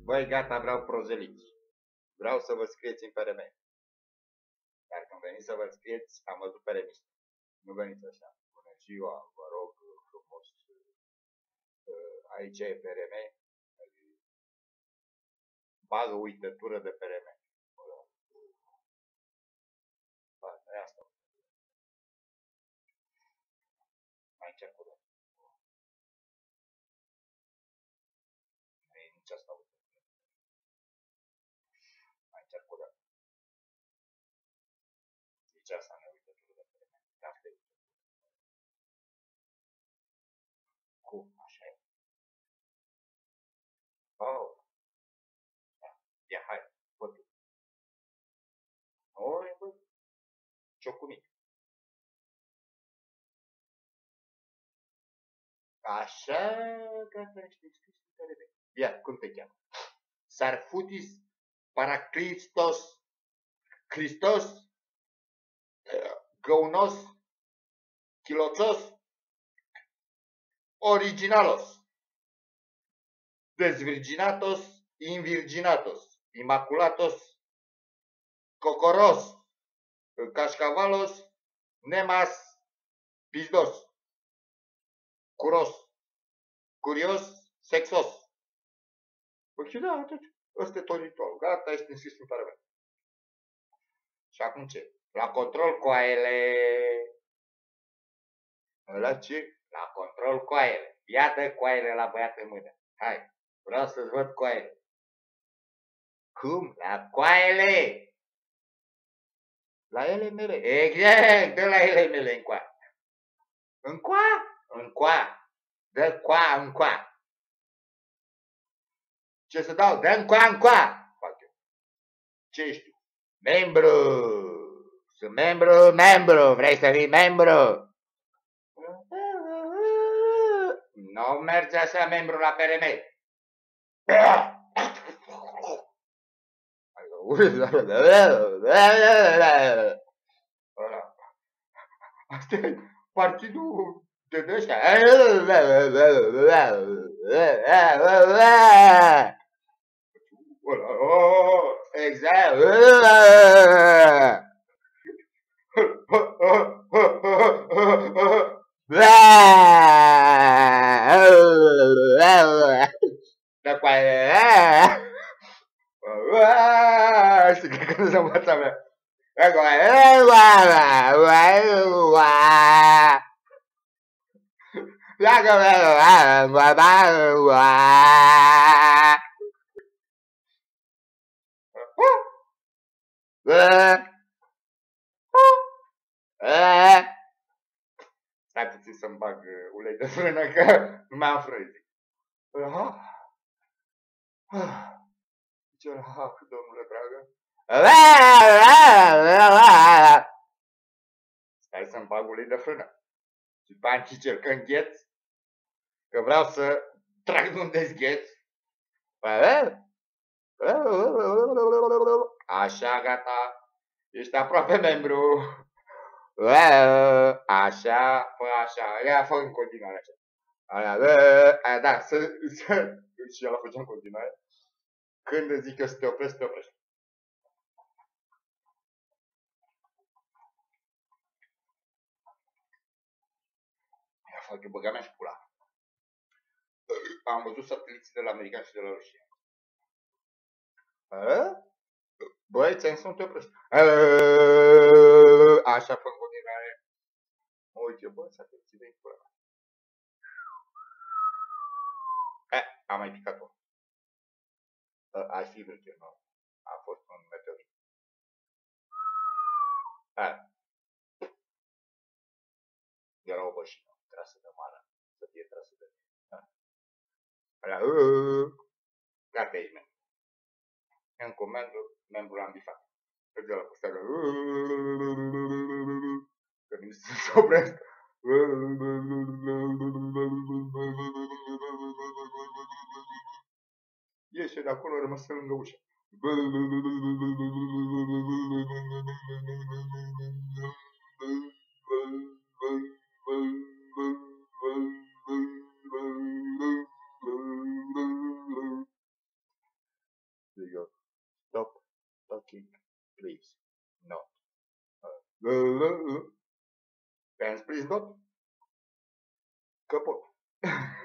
Băi, gata, vreau prozeliți. Vreau să vă scrieți în PRM. Dar când veniți să vă scrieți, am văzut peremistă. Nu veniți așa. Bună ziua, vă rog frumos. Aici e PRM. Bagă uitătură de PRM. Ba, nu e asta. Mai încerc o dată. Nu e nici asta. Mai încerc o dată. Nici asta nu e uitătură de PRM. Asta e. Cum? Așa e. Oh. Ia, hai. Bă. Oi, bă. Ciocumit. Așa, gata, ești scris în PRM. Ia, cum te cheamă? Sarfutis Paraclistos Hristos Găunos Chiloțos Originalos Desvirginatos Invirginatos Imaculatos Cocoros Cascavalos Nemas Pizdos Curos Curios Sexos. Păi da, atunci, ăsta e tot ritualul. Gata, ești înscris în PRM. Și acum ce? La control coaiele. La ce? La control coaiele. Ia dă coaiele la băiat în mână. Hai, vreau să-ți văd coaiele. Cum? La coaiele! La ele mele. Exact, dă la ele mele încoa. Încoa? Încoa. Dă coa încoa. Ce să dau? Dă încoa. Fac eu. Ce ești tu? Membru. Sunt membru. Vrei să fii membru? Nu merge așa membru la PRM. Asta e partidul de ăștia. Exact. Da coaie. Știi că nu se învăța mea. Da coaie. Stai puțin să-mi bag ulei de frână că nu mai am frâne. Ce domnule dragă? Stai să-mi bag ulei de frână. Și după aia încerc că îngheț. Că vreau să trag de un dezgheț. Așa, gata. Ești aproape membru. Așa, fă așa. Ia, fă în continuare așa. Da, și ăla făcea în continuare. Când îți zic eu să te oprești, te oprești. Ia fac eu băga mea și pula. Am văzut sateliții de la americani și de la rușii. Băi, ți-am să nu te oprești. Așa fă în continuare. Uite, bă, sateliții de pula. Am mai picat-o. Aș fi vrut, nu. A fost un meteorit. Era o bășină trasă de mare. Să fie trasă de mine. Gata, ești membru. Încă un membru l-am bifat. Că de la pustea că nu se opresc. Ieși de acolo, rămăsă lângă ușă. Stop talking, please. Not. Parents, please not. Kapot.